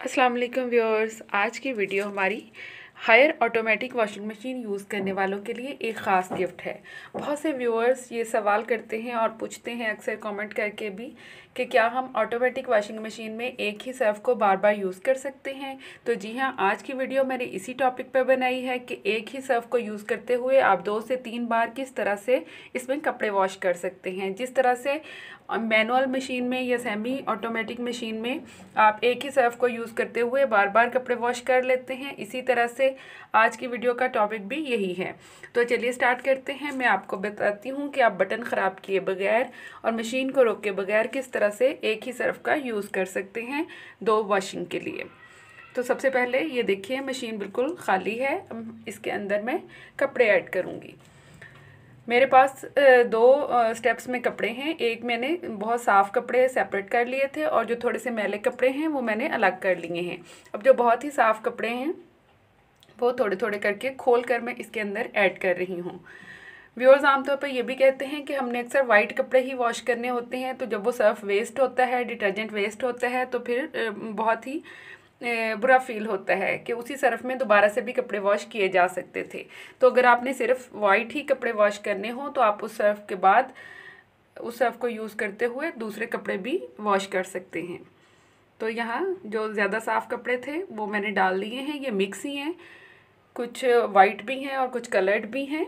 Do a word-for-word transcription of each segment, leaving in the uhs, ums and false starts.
अस्सलाम वालेकुम व्यूअर्स। आज की वीडियो हमारी Haier automatic washing machine use करने वालों के लिए एक ख़ास गिफ्ट है। बहुत से व्यूअर्स ये सवाल करते हैं और पूछते हैं अक्सर कमेंट करके भी कि क्या हम ऑटोमेटिक वॉशिंग मशीन में एक ही सर्फ को बार बार यूज़ कर सकते हैं। तो जी हाँ, आज की वीडियो मैंने इसी टॉपिक पर बनाई है कि एक ही सर्फ को यूज़ करते हुए आप दो से तीन बार किस तरह से इसमें कपड़े वॉश कर सकते हैं। जिस तरह से मैनुअल मशीन में या सेमी ऑटोमेटिक मशीन में आप एक ही सर्फ को यूज़ करते हुए बार बार कपड़े वॉश कर लेते हैं, इसी तरह से आज की वीडियो का टॉपिक भी यही है। तो चलिए स्टार्ट करते हैं। मैं आपको बताती हूँ कि आप बटन ख़राब किए बगैर और मशीन को रोके बगैर किस तरह से एक ही सर्फ का यूज़ कर सकते हैं दो वॉशिंग के लिए। तो सबसे पहले ये देखिए, मशीन बिल्कुल खाली है। इसके अंदर मैं कपड़े ऐड करूँगी। मेरे पास दो स्टेप्स में कपड़े हैं। एक मैंने बहुत साफ़ कपड़े सेपरेट कर लिए थे और जो थोड़े से मैले कपड़े हैं वो मैंने अलग कर लिए हैं। अब जो बहुत ही साफ़ कपड़े हैं वो थोड़े थोड़े करके खोल कर मैं इसके अंदर ऐड कर रही हूँ। व्यूअर्स आमतौर पर ये भी कहते हैं कि हमने अक्सर वाइट कपड़े ही वॉश करने होते हैं, तो जब वो सर्फ वेस्ट होता है, डिटर्जेंट वेस्ट होता है, तो फिर बहुत ही बुरा फील होता है कि उसी सर्फ में दोबारा से भी कपड़े वॉश किए जा सकते थे। तो अगर आपने सिर्फ वाइट ही कपड़े वॉश करने हो तो आप उस सर्फ के बाद उस सर्फ को यूज़ करते हुए दूसरे कपड़े भी वॉश कर सकते हैं। तो यहाँ जो ज़्यादा साफ़ कपड़े थे वो मैंने डाल दिए हैं। ये मिक्स ही हैं, कुछ वाइट भी हैं और कुछ कलर्ड भी हैं।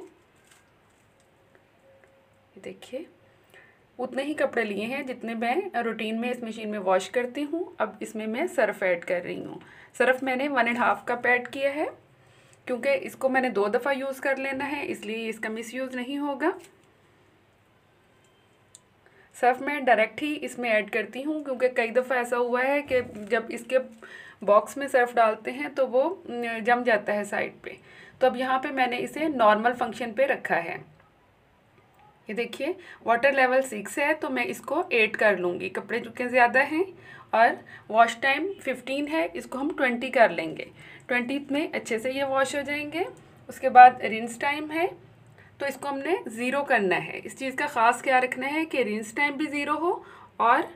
देखिए, उतने ही कपड़े लिए हैं जितने मैं रूटीन में इस मशीन में वॉश करती हूँ। अब इसमें मैं सर्फ ऐड कर रही हूँ। सर्फ मैंने one and half cup add किया है क्योंकि इसको मैंने दो दफ़ा यूज़ कर लेना है, इसलिए इसका मिसयूज़ नहीं होगा। सर्फ मैं डायरेक्ट ही इसमें ऐड करती हूँ क्योंकि कई दफ़ा ऐसा हुआ है कि जब इसके बॉक्स में सर्फ डालते हैं तो वो जम जाता है साइड पे। तो अब यहाँ पे मैंने इसे नॉर्मल फंक्शन पे रखा है। ये देखिए, वाटर लेवल सिक्स है तो मैं इसको एट कर लूँगी। कपड़े चूँकि ज़्यादा हैं और वॉश टाइम फिफ्टीन है, इसको हम ट्वेंटी कर लेंगे। ट्वेंटी में अच्छे से ये वॉश हो जाएंगे। उसके बाद रिंस टाइम है तो इसको हमने ज़ीरो करना है। इस चीज़ का ख़ास ख्याल रखना है कि रिंस टाइम भी ज़ीरो हो और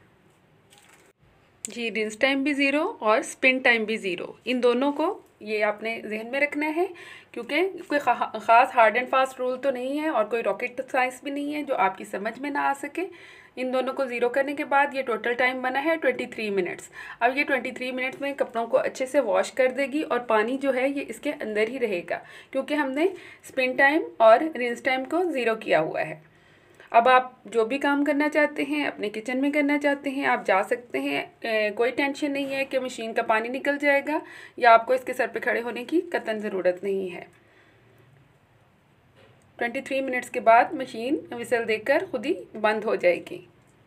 जी रिंस टाइम भी ज़ीरो और स्पिन टाइम भी ज़ीरो, इन दोनों को ये आपने जहन में रखना है क्योंकि कोई ख़ास हार्ड एंड फास्ट रूल तो नहीं है और कोई रॉकेट साइंस भी नहीं है जो आपकी समझ में ना आ सके। इन दोनों को ज़ीरो करने के बाद ये टोटल टाइम बना है ट्वेंटी थ्री मिनट्स। अब ये ट्वेंटी थ्री मिनट्स में कपड़ों को अच्छे से वॉश कर देगी और पानी जो है ये इसके अंदर ही रहेगा क्योंकि हमने स्पिन टाइम और रिंस टाइम को ज़ीरो किया हुआ है। अब आप जो भी काम करना चाहते हैं, अपने किचन में करना चाहते हैं, आप जा सकते हैं। ए, कोई टेंशन नहीं है कि मशीन का पानी निकल जाएगा या आपको इसके सर पे खड़े होने की कतई ज़रूरत नहीं है। ट्वेंटी थ्री मिनट्स के बाद मशीन विसल देकर खुद ही बंद हो जाएगी।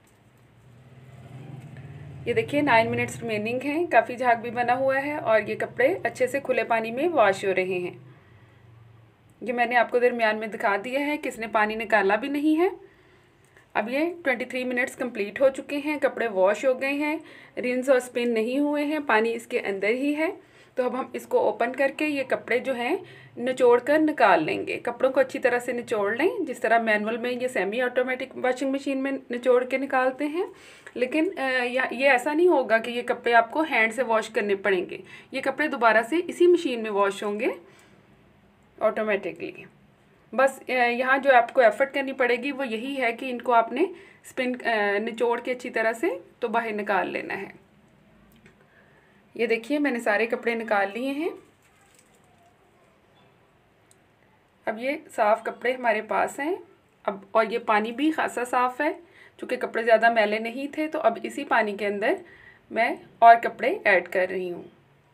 ये देखिए, नाइन मिनट्स रिमेनिंग हैं। काफ़ी झाग भी बना हुआ है और ये कपड़े अच्छे से खुले पानी में वॉश हो रहे हैं। ये मैंने आपको दरमियान में दिखा दिया है कि इसने पानी निकाला भी नहीं है। अब ये ट्वेंटी थ्री मिनट्स कंप्लीट हो चुके हैं, कपड़े वॉश हो गए हैं, रिंस और स्पिन नहीं हुए हैं, पानी इसके अंदर ही है। तो अब हम इसको ओपन करके ये कपड़े जो हैं निचोड़ कर निकाल लेंगे। कपड़ों को अच्छी तरह से निचोड़ लें, जिस तरह मैनुअल में ये सेमी ऑटोमेटिक वॉशिंग मशीन में निचोड़ के निकालते हैं। लेकिन ये ऐसा नहीं होगा कि ये कपड़े आपको हैंड से वॉश करने पड़ेंगे। ये कपड़े दोबारा से इसी मशीन में वॉश होंगे ऑटोमेटिकली। बस यहाँ जो आपको एफ़र्ट करनी पड़ेगी वो यही है कि इनको आपने स्पिन निचोड़ के अच्छी तरह से तो बाहर निकाल लेना है। ये देखिए, मैंने सारे कपड़े निकाल लिए हैं। अब ये साफ़ कपड़े हमारे पास हैं। अब और ये पानी भी खासा साफ़ है क्योंकि कपड़े ज़्यादा मैले नहीं थे। तो अब इसी पानी के अंदर मैं और कपड़े ऐड कर रही हूँ।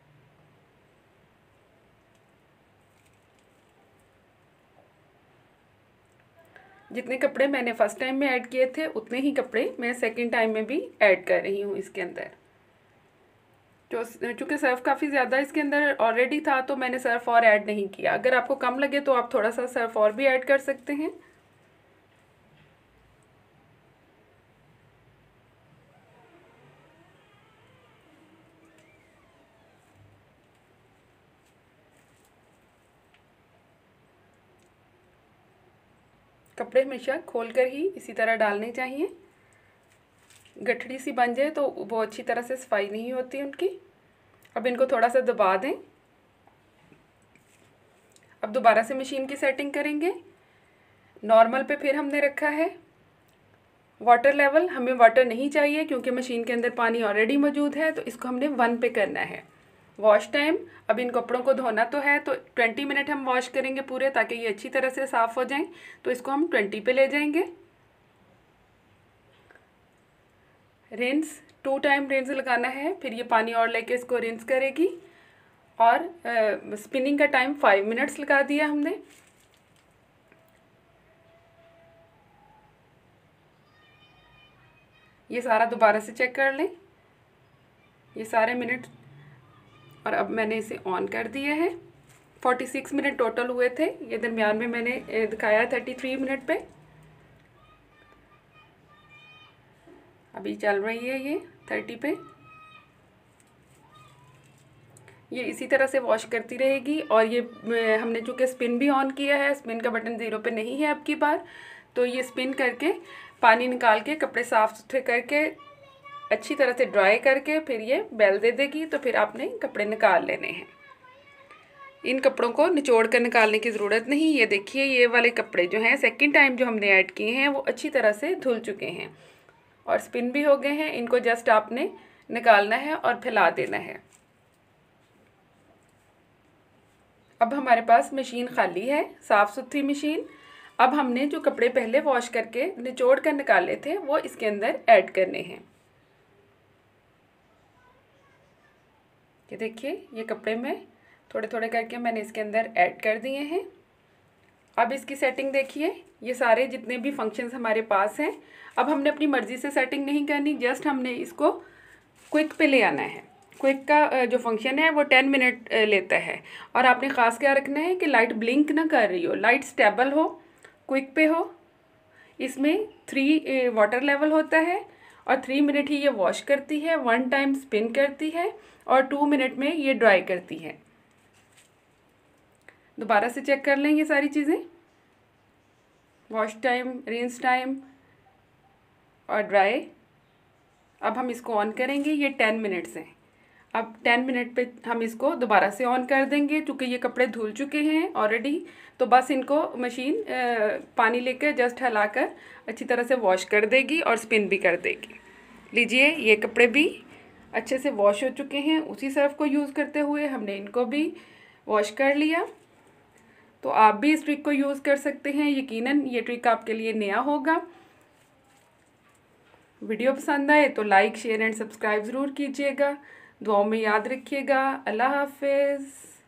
जितने कपड़े मैंने फ़र्स्ट टाइम में ऐड किए थे उतने ही कपड़े मैं सेकंड टाइम में भी ऐड कर रही हूँ इसके अंदर। जो चूँकि सर्फ काफ़ी ज़्यादा इसके अंदर ऑलरेडी था तो मैंने सर्फ और ऐड नहीं किया। अगर आपको कम लगे तो आप थोड़ा सा सर्फ और भी ऐड कर सकते हैं। कपड़े हमेशा खोलकर ही इसी तरह डालने चाहिए। गठड़ी सी बन जाए तो वो अच्छी तरह से सफाई नहीं होती उनकी। अब इनको थोड़ा सा दबा दें। अब दोबारा से मशीन की सेटिंग करेंगे। नॉर्मल पे फिर हमने रखा है। वाटर लेवल हमें वाटर नहीं चाहिए क्योंकि मशीन के अंदर पानी ऑलरेडी मौजूद है, तो इसको हमने वन पे करना है। वॉश टाइम, अब इन कपड़ों को धोना तो है तो ट्वेंटी मिनट हम वॉश करेंगे पूरे, ताकि ये अच्छी तरह से साफ़ हो जाएं। तो इसको हम ट्वेंटी पे ले जाएंगे। रिंस, टू टाइम रिंस लगाना है, फिर ये पानी और लेके इसको रिंस करेगी। और स्पिनिंग का टाइम फाइव मिनट्स लगा दिया हमने। ये सारा दोबारा से चेक कर लें, ये सारे मिनट। और अब मैंने इसे ऑन कर दिया है। फोर्टी सिक्स मिनट टोटल हुए थे, ये दरमियान में मैंने दिखाया थर्टी थ्री मिनट पे। अभी चल रही है ये थर्टी पे। ये इसी तरह से वॉश करती रहेगी। और ये हमने चूँकि स्पिन भी ऑन किया है, स्पिन का बटन ज़ीरो पे नहीं है अब की बार, तो ये स्पिन करके पानी निकाल के कपड़े साफ़ सुथरे करके अच्छी तरह से ड्राई करके फिर ये बेल दे देगी। तो फिर आपने कपड़े निकाल लेने हैं। इन कपड़ों को निचोड़ कर निकालने की ज़रूरत नहीं। ये देखिए, ये वाले कपड़े जो हैं सेकंड टाइम जो हमने ऐड किए हैं वो अच्छी तरह से धुल चुके हैं और स्पिन भी हो गए हैं। इनको जस्ट आपने निकालना है और फैला देना है। अब हमारे पास मशीन खाली है, साफ़ सुथरी मशीन। अब हमने जो कपड़े पहले वॉश करके निचोड़ कर निकाले थे वो इसके अंदर ऐड करने हैं। ये देखिए, ये कपड़े में थोड़े थोड़े करके मैंने इसके अंदर ऐड कर दिए हैं। अब इसकी सेटिंग देखिए, ये सारे जितने भी फंक्शंस हमारे पास हैं, अब हमने अपनी मर्ज़ी से सेटिंग नहीं करनी, जस्ट हमने इसको क्विक पे ले आना है। क्विक का जो फंक्शन है वो टेन मिनट लेता है। और आपने ख़ास क्या रखना है कि लाइट ब्लिंक ना कर रही हो, लाइट स्टेबल हो, क्विक पे हो। इसमें थ्री वाटर लेवल होता है और थ्री मिनट ही ये वॉश करती है, वन टाइम स्पिन करती है और टू मिनट में ये ड्राई करती है। दोबारा से चेक कर लें ये सारी चीज़ें, वॉश टाइम, रिंस टाइम और ड्राई। अब हम इसको ऑन करेंगे, ये टेन मिनट्स हैं। अब टेन मिनट पे हम इसको दोबारा से ऑन कर देंगे क्योंकि ये कपड़े धुल चुके हैं ऑलरेडी। तो बस इनको मशीन पानी लेकर जस्ट हिलाकर अच्छी तरह से वॉश कर देगी और स्पिन भी कर देगी। लीजिए, ये कपड़े भी अच्छे से वॉश हो चुके हैं। उसी सर्फ को यूज़ करते हुए हमने इनको भी वॉश कर लिया। तो आप भी इस ट्रिक को यूज़ कर सकते हैं। यकीनन ये ट्रिक आपके लिए नया होगा। वीडियो पसंद आए तो लाइक, शेयर एंड सब्सक्राइब ज़रूर कीजिएगा। दुआओं में याद रखिएगा। अल्लाह हाफ़िज़।